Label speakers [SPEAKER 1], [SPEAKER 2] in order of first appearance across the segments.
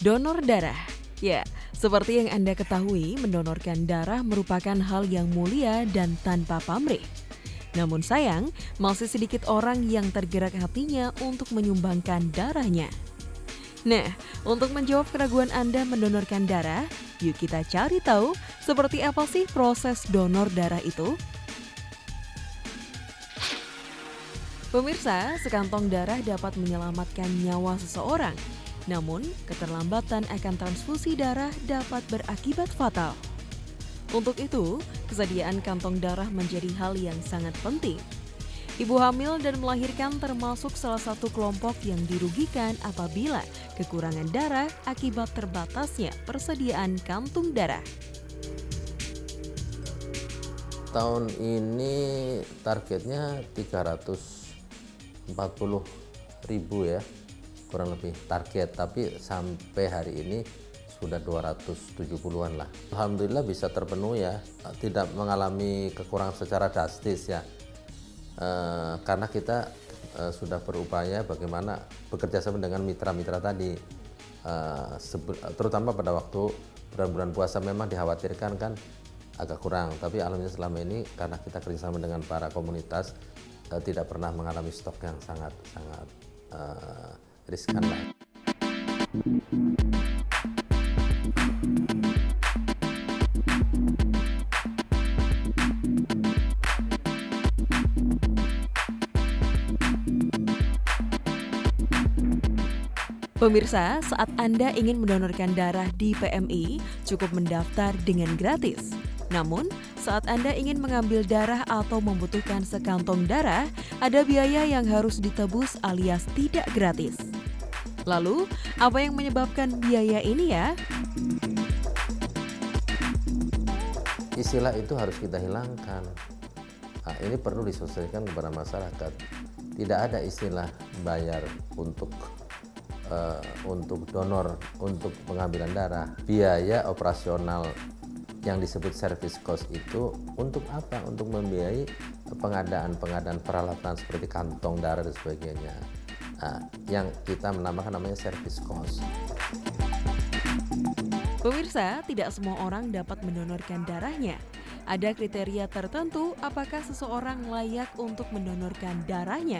[SPEAKER 1] Donor darah. Ya, seperti yang Anda ketahui, mendonorkan darah merupakan hal yang mulia dan tanpa pamrih. Namun sayang, masih sedikit orang yang tergerak hatinya untuk menyumbangkan darahnya. Nah, untuk menjawab keraguan Anda mendonorkan darah, yuk kita cari tahu seperti apa sih proses donor darah itu. Pemirsa, sekantong darah dapat menyelamatkan nyawa seseorang. Namun, keterlambatan akan transfusi darah dapat berakibat fatal. Untuk itu, kesediaan kantong darah menjadi hal yang sangat penting. Ibu hamil dan melahirkan termasuk salah satu kelompok yang dirugikan apabila kekurangan darah akibat terbatasnya persediaan kantung darah.
[SPEAKER 2] Tahun ini targetnya 340.000 ya, kurang lebih target, tapi sampai hari ini sudah 270-an lah. Alhamdulillah bisa terpenuhi ya, tidak mengalami kekurangan secara drastis ya, karena kita sudah berupaya bagaimana bekerja sama dengan mitra-mitra tadi, terutama pada waktu bulan-bulan puasa memang dikhawatirkan kan agak kurang, tapi alhamdulillah selama ini karena kita kerjasama dengan para komunitas tidak pernah mengalami stok yang sangat riskan lah.
[SPEAKER 1] Pemirsa, saat Anda ingin mendonorkan darah di PMI, cukup mendaftar dengan gratis. Namun, saat Anda ingin mengambil darah atau membutuhkan sekantong darah, ada biaya yang harus ditebus alias tidak gratis. Lalu, apa yang menyebabkan biaya ini ya?
[SPEAKER 2] Istilah itu harus kita hilangkan. Nah, ini perlu disosialisasikan kepada masyarakat. Tidak ada istilah bayar untuk donor, untuk pengambilan darah. Biaya operasional yang disebut service cost itu untuk apa? Untuk membiayai pengadaan peralatan seperti kantong darah dan sebagainya. Nah, yang kita menamakan namanya service cost.
[SPEAKER 1] Pemirsa, tidak semua orang dapat mendonorkan darahnya. Ada kriteria tertentu apakah seseorang layak untuk mendonorkan darahnya.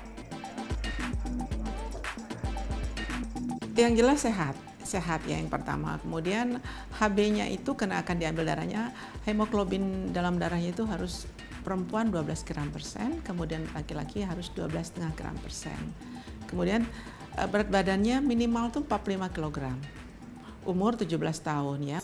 [SPEAKER 3] Yang jelas sehat ya yang pertama. Kemudian HB-nya itu karena akan diambil darahnya, hemoglobin dalam darahnya itu harus perempuan 12 gram per sen, kemudian laki-laki harus 12,5 gram per sen. Kemudian berat badannya minimal tuh 45 kg. Umur 17 tahun ya.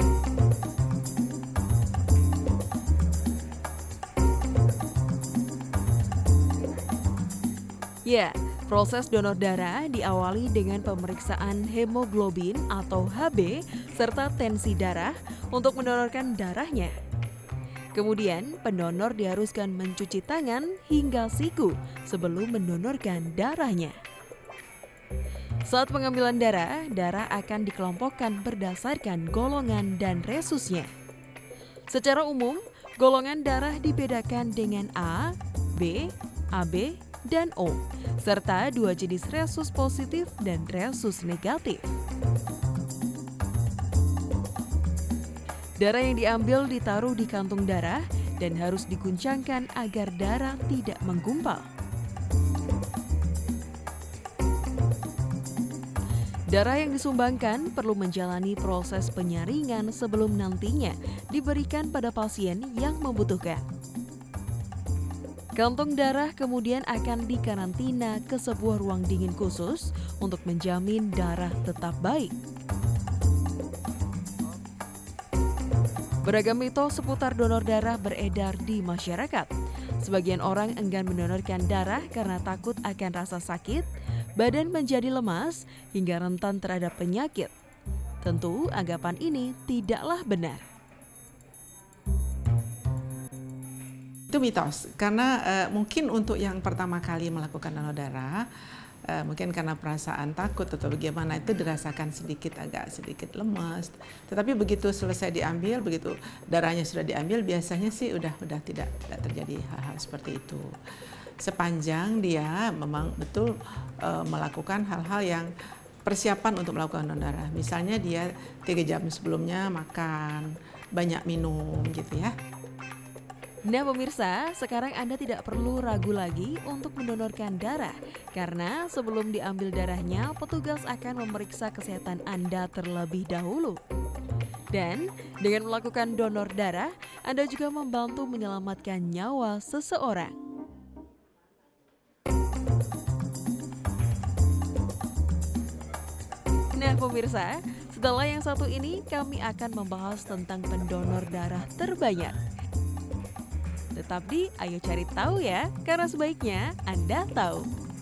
[SPEAKER 1] Ya, proses donor darah diawali dengan pemeriksaan hemoglobin atau HB serta tensi darah untuk mendonorkan darahnya. Kemudian, pendonor diharuskan mencuci tangan hingga siku sebelum mendonorkan darahnya. Saat pengambilan darah, darah akan dikelompokkan berdasarkan golongan dan resusnya. Secara umum, golongan darah dibedakan dengan A, B, AB, dan O, serta 2 jenis resus positif dan resus negatif. Darah yang diambil ditaruh di kantung darah dan harus diguncangkan agar darah tidak menggumpal. Darah yang disumbangkan perlu menjalani proses penyaringan sebelum nantinya diberikan pada pasien yang membutuhkan. Kantong darah kemudian akan dikarantina ke sebuah ruang dingin khusus untuk menjamin darah tetap baik. Beragam mitos seputar donor darah beredar di masyarakat. Sebagian orang enggan mendonorkan darah karena takut akan rasa sakit, badan menjadi lemas, hingga rentan terhadap penyakit. Tentu anggapan ini tidaklah benar.
[SPEAKER 3] Itu mitos, karena mungkin untuk yang pertama kali melakukan donor darah, mungkin karena perasaan takut atau bagaimana itu dirasakan agak sedikit lemas. Tetapi begitu selesai diambil, begitu darahnya sudah diambil, biasanya sih udah tidak terjadi hal-hal seperti itu. Sepanjang dia memang betul melakukan hal-hal yang persiapan untuk melakukan donor darah. Misalnya dia 3 jam sebelumnya makan, banyak minum gitu ya.
[SPEAKER 1] Nah pemirsa, sekarang Anda tidak perlu ragu lagi untuk mendonorkan darah karena sebelum diambil darahnya, petugas akan memeriksa kesehatan Anda terlebih dahulu. Dan dengan melakukan donor darah, Anda juga membantu menyelamatkan nyawa seseorang. Nah pemirsa, setelah yang satu ini kami akan membahas tentang pendonor darah terbanyak. Tetap di Ayo Cari Tahu ya, karena sebaiknya Anda tahu.